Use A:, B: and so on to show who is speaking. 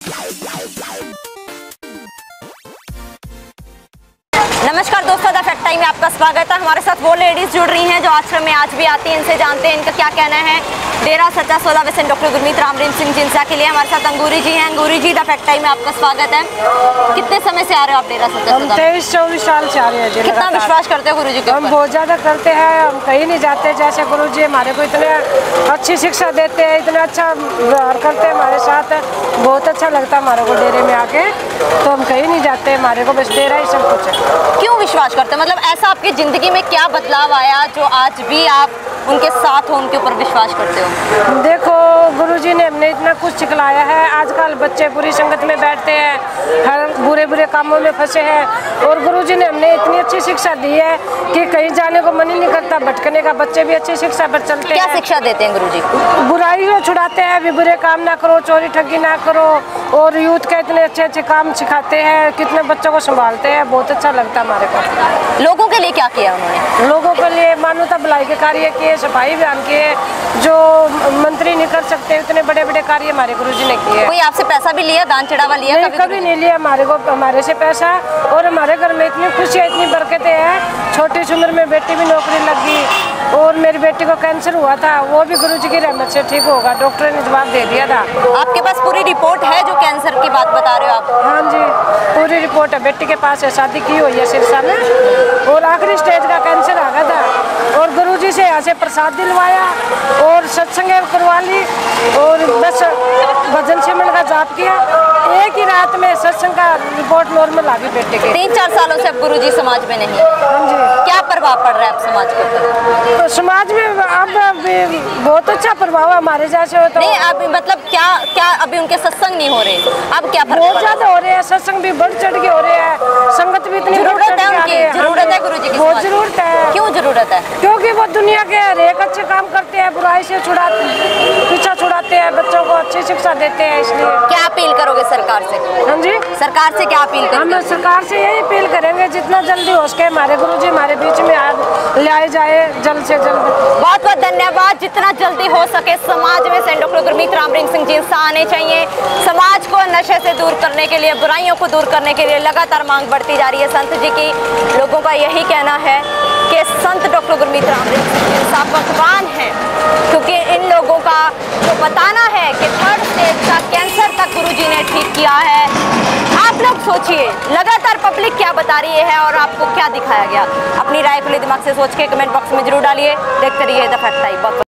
A: नमस्कार दोस्तों, the fact time में आपका स्वागत है। हमारे साथ वो लेडीज जुड़ रही हैं जो आश्रम में आज भी आती हैं। इनसे जानते हैं इनका क्या कहना है डेरा सच्चा सौदा वैसे डॉक्टर गुरमीत राम रहीम सिंह जिनसा के लिए। हमारे साथ अंगूरी जी हैं। Angoori ji, the fact time में आपका स्वागत है। कितने समय से आ रहे हो आप डेरा सच्चा सौदा?
B: 23-24 साल से आ रहे हैं।
A: कितना विश्वास करते हो गुरु जी के ऊपर?
B: हम बहुत ज्यादा करते हैं। हम कहीं नहीं जाते, जैसे गुरु जी हमारे को इतने अच्छी शिक्षा देते हैं, इतना अच्छा व्यवहार करते हैं हमारे साथ, बहुत अच्छा लगता है हमारे को डेरे में आके। तो हम कहीं नहीं जाते, हमारे को बस डेरा ही सब कुछ है।
A: क्यों विश्वास करते हैं? मतलब ऐसा आपकी जिंदगी में क्या बदलाव आया जो आज भी आप उनके साथ हो, उनके ऊपर विश्वास करते हो?
B: देखो, गुरुजी ने हमने इतना कुछ सिखलाया है। आजकल बच्चे बुरी संगत में बैठते हैं, हर बुरे बुरे कामों में फंसे हैं, और गुरुजी ने हमने इतनी अच्छी शिक्षा दी है कि कहीं जाने को मन ही नहीं करता, भटकने का। बच्चे भी अच्छी शिक्षा पर चलते हैं।
A: क्या शिक्षा देते हैं गुरुजी?
B: बुराइयों छुड़ाते हैं, भी बुरे काम ना करो, चोरी ठगी ना करो, और यूथ के इतने अच्छे अच्छे काम सिखाते हैं, कितने बच्चों को संभालते हैं। बहुत अच्छा लगता है हमारे को।
A: लोगों के लिए क्या किया उन्होंने?
B: लोगों के लिए मानवता भलाई के कार्य किए, सफाई अभियान किए, जो मंत्री नहीं कर सकते इतने बड़े बड़े कार्य हमारे गुरुजी ने किए।
A: कोई आपसे पैसा भी लिया, दान चढ़ावा लिया?
B: नहीं, कभी नहीं लिया हमारे से पैसा। और हमारे घर में इतनी खुशियाँ, इतनी बरकतें हैं। छोटी सी उम्र में बेटी भी नौकरी लगी, और मेरी बेटी को कैंसर हुआ था, वो भी गुरुजी की रहमत से ठीक होगा। डॉक्टर ने जवाब दे दिया था।
A: आपके पास पूरी रिपोर्ट है जो कैंसर की बात बता रहे हो आप?
B: हाँ जी, पूरी रिपोर्ट है। बेटी के पास है, शादी की हुई है सिरसा में, और आखिरी स्टेज का कैंसर आ गया था। और गुरुजी से यहाँ से प्रसाद दिलवाया, और सत्संग करवा ली, और बस भजन सिमरन का जाप किया। एक ही रात में सत्संग का रिपोर्ट नॉर्मल आ गई बेटे के।
A: 3-4 सालों से अब गुरुजी समाज में नहीं।
B: हाँ जी।
A: क्या प्रभाव पड़ रहा है अब समाज के ऊपर?
B: तो समाज में अब बहुत अच्छा प्रभाव हमारे जैसे हो तो
A: नहीं, अब मतलब क्या अभी उनके सत्संग नहीं हो रहे? अब क्या फर्क?
B: बहुत ज्यादा हो रहे हैं, सत्संग भी बढ़ चढ़ के हो रहे हैं, संगत भी इतनी
A: जरूरत है उनकी, जरूरत है गुरुजी की।
B: बहुत जरूरत है।
A: क्यों जरूरत है?
B: क्योंकि वो दुनिया के हर एक अच्छे काम करते हैं, बुराई से पीछा छुड़ाते हैं, बच्चों को अच्छी शिक्षा देते हैं। इसलिए
A: क्या अपील करोगे सरकार से?
B: हाँ जी,
A: सरकार से क्या अपील करोगे?
B: हम सरकार से यही अपील करेंगे, जितना जल्दी हो सके हमारे गुरुजी हमारे बीच में ले आए जाए, जल्द से जल्द।
A: बहुत बहुत धन्यवाद। जितना जल्दी हो सके समाज में से डॉक्टर गुरमीत राम रहीम सिंह जी आने चाहिए। समाज को नशे से दूर करने के लिए, बुराइयों को दूर करने के लिए लगातार मांग बढ़ती जा रही है संत जी की। लोगों का यही कहना है कि संत डॉक्टर गुरमीत राम रहीम सिंह जी साहब भगवान हैं, क्योंकि इन लोगों का जो बताना है कि 3rd स्टेज का कैंसर तक गुरुजी ने ठीक किया है। आप लोग सोचिए लगातार पब्लिक क्या बता रही है और आपको क्या दिखाया गया। अपनी राय खुले दिमाग से सोच के कमेंट बॉक्स में जरूर डालिए। देखते रहिए द फैक्ट टाइम।